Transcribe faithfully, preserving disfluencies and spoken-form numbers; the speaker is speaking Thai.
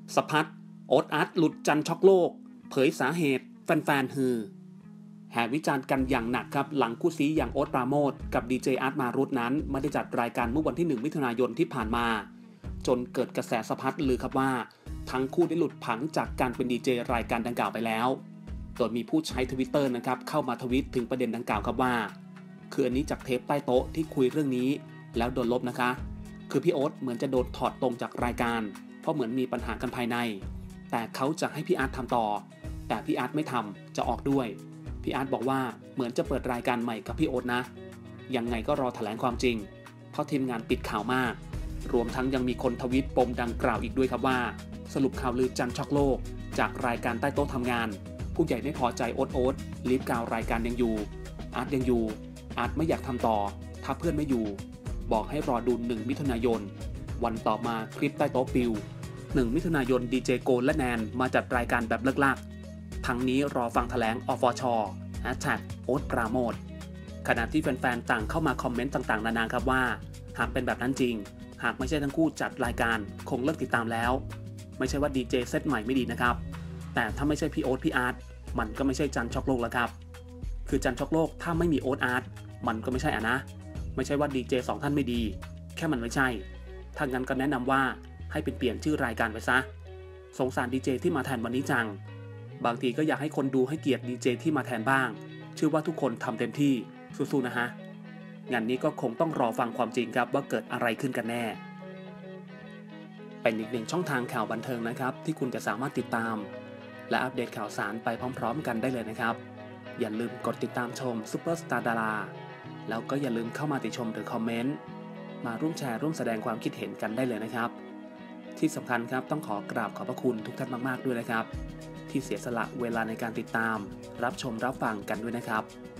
สพัดโอ๊ตอาร์ตหลุดจันช็อกโลกเผยสาเหตุแฟนๆฮือแห่วิจารณ์กันอย่างหนักครับหลังคู่ซี้อย่างโอ๊ตปราโมทกับดีเจอาร์ตมารุธนั้นไม่ได้จัดรายการเมื่อวันที่หนึ่งมิถุนายนที่ผ่านมาจนเกิดกระแสสะพัดลือครับว่าทั้งคู่ได้หลุดผังจากการเป็นดีเจรายการดังกล่าวไปแล้วโดยมีผู้ใช้ Twitter นะครับเข้ามาทวีตถึงประเด็นดังกล่าวครับว่าคืออันนี้จากเทปใต้โต๊ะที่คุยเรื่องนี้แล้วโดนลบนะคะคือพี่โอ๊ตเหมือนจะโดนถอดตรงจากรายการเพราะเหมือนมีปัญหากันภายในแต่เขาจะให้พี่อาร์ตทำต่อแต่พี่อาร์ตไม่ทำจะออกด้วยพี่อาร์ตบอกว่าเหมือนจะเปิดรายการใหม่กับพี่โอ๊ตนะยังไงก็รอแถลงความจริงเพราะทีมงานปิดข่าวมากรวมทั้งยังมีคนทวีตปมดังกล่าวอีกด้วยครับว่าสรุปข่าวลือจันช็อกโลกจากรายการใต้โต๊ะทำงานผู้ใหญ่ไม่พอใจโอ๊ตโอ๊ตลีฟกาวรายการยังอยู่อาร์ตยังอยู่อาร์ตไม่อยากทำต่อถ้าเพื่อนไม่อยู่บอกให้รอดูหนึ่งมิถุนายนวันต่อมาคลิปใต้โต๊ะปิวหนึ่งมิถุนายนดีเจโกและแนนมาจัดรายการแบบเลิกลักทั้งนี้รอฟังแถลงอฟชแฮชแท็กโอ๊ตปราโมทขณะที่แฟนๆต่างเข้ามาคอมเมนต์ต่างๆนานาครับว่าหากเป็นแบบนั้นจริงหากไม่ใช่ทั้งคู่จัดรายการคงเลิกติดตามแล้วไม่ใช่ว่าดีเจเซตใหม่ไม่ดีนะครับแต่ถ้าไม่ใช่พี่โอ๊ตพี่อาร์ตมันก็ไม่ใช่จันช็อกโลกแล้วครับคือจันช็อกโลกถ้าไม่มีโอ๊ตอาร์ตมันก็ไม่ใช่อ่ะนะไม่ใช่ว่าดีเจสองท่านไม่ดีแค่มันไม่ใช่ถ้างั้นก็แนะนำว่าให้เป็นเปลี่ยนชื่อรายการไปซะสงสารดีเจที่มาแทนวันนี้จังบางทีก็อยากให้คนดูให้เกียรติดีเจที่มาแทนบ้างเชื่อว่าทุกคนทำเต็มที่สู้ๆนะฮะงานนี้ก็คงต้องรอฟังความจริงครับว่าเกิดอะไรขึ้นกันแน่เป็นอีกหนึ่งช่องทางข่าวบันเทิงนะครับที่คุณจะสามารถติดตามและอัปเดตข่าวสารไปพร้อมๆกันได้เลยนะครับอย่าลืมกดติดตามชมซุปเปอร์สตาร์ดาราแล้วก็อย่าลืมเข้ามาติชมหรือคอมเมนต์มาร่วมแชร์ร่วมแสดงความคิดเห็นกันได้เลยนะครับที่สำคัญครับต้องขอกราบขอบพระคุณทุกท่านมากๆด้วยนะครับที่เสียสละเวลาในการติดตามรับชมรับฟังกันด้วยนะครับ